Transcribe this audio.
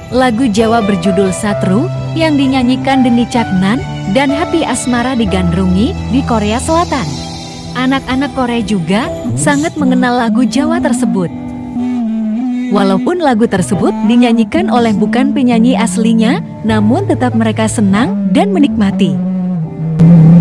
lagu Jawa berjudul Satru yang dinyanyikan Deni Caknan dan Happy Asmara digandrungi di Korea Selatan. Anak-anak Korea juga sangat mengenal lagu Jawa tersebut. Walaupun lagu tersebut dinyanyikan oleh bukan penyanyi aslinya, namun tetap mereka senang dan menikmati.